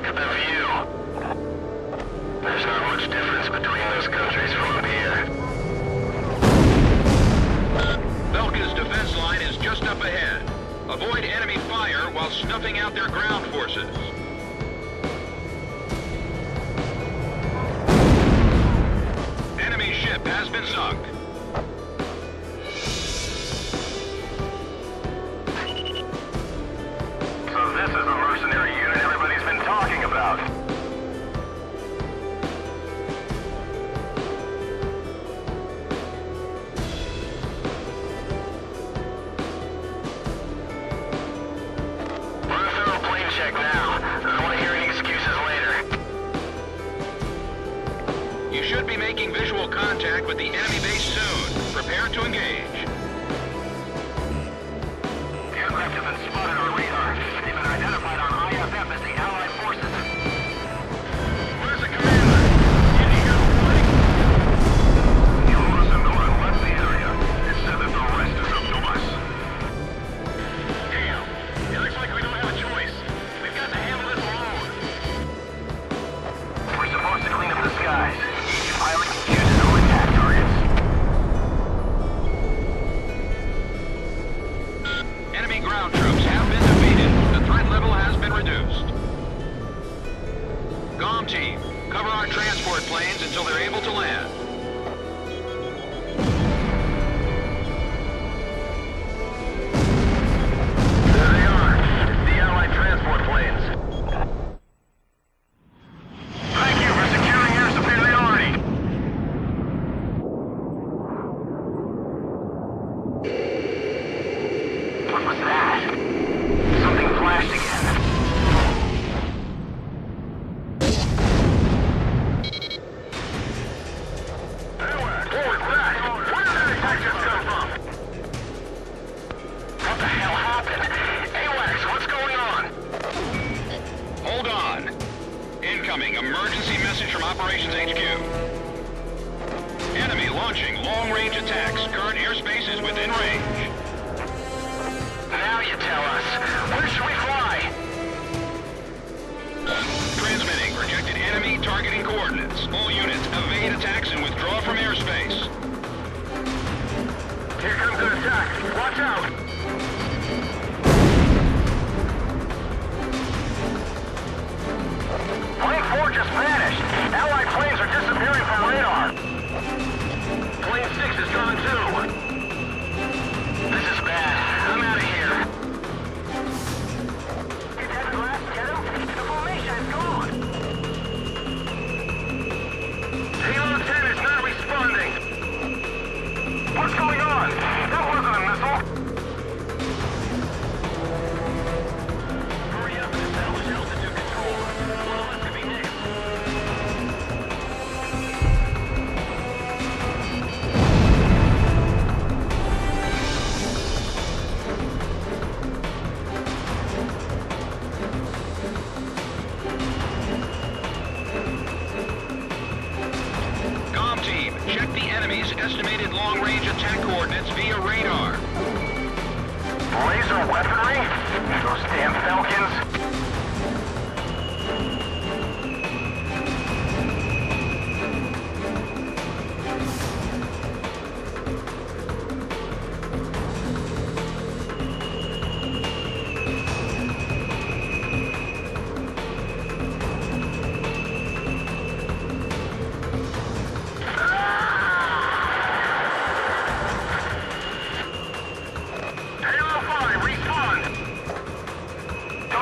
at the view. There's not much difference between those countries from up here. Belka's defense line is just up ahead. Avoid enemy fire while snuffing out their ground forces. Enemy ship has been sunk. So this is the mercenary unit everybody's been talking about. Run a thorough plane check now. I don't want to hear any excuses later. You should be making visual contact with the enemy base soon. Prepare to engage. Aircraft have been spotted on radar. They've been identified on IFF as the Allied forces. Where's the commander? Did you hear the warning? He wrote us a note and left the area. It said that the rest is up to us. Damn. It looks like we don't have a choice. We've got to handle this alone. We're supposed to clean up the skies. Each pilot can choose his own attack targets. Enemy ground troops have been defeated. The threat level has been reduced. COM team, cover our transport planes until they're able to land. There they are. It's the Allied transport planes. Thank you for securing your superiority. What was that? Something flashed again. Forward! Back! Where did that attack just come from? What the hell happened? AWACS, what's going on? Hold on. Incoming emergency message from Operations HQ. Enemy launching long-range attacks. Current airspace is within range. Now you tell us. Where should we fly? Transmitting projected enemy targeting coordinates. All units evade attacks and withdraw from airspace. Here comes an attack. Watch out! Plane 4 just vanished. Allied planes are disappearing from radar. Plane 6 is gone too. This is bad. I'm out of here. Is that the last get him? The formation is gone. Halo 10 is not responding. What's going on? That wasn't a missile. Hurry up and establish altitude control. One of us could be next. COM team, check the enemy's estimated long-range attack coordinates via radar. Laser weaponry? Those damn Falcons? Halo 5, respawn!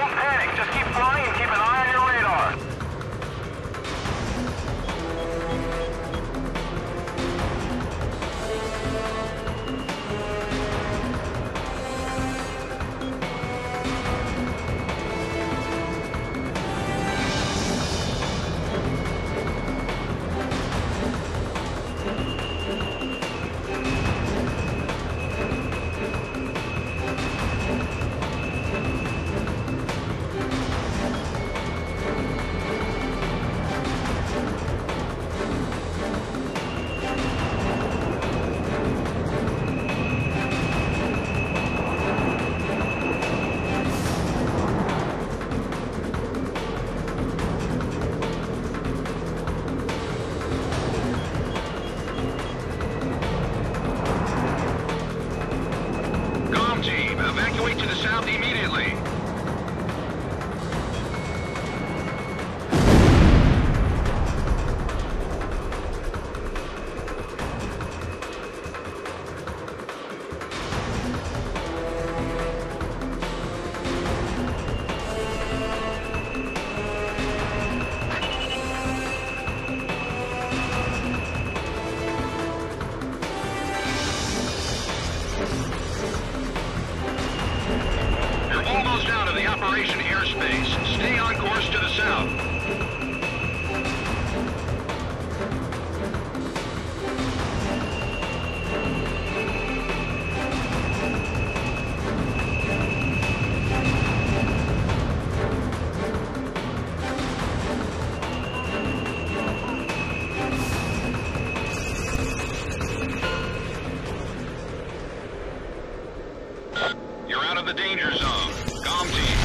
Evacuate to the south immediately. Almost out of the operation airspace. Stay on course to the south. You're out of the danger zone. Comm team,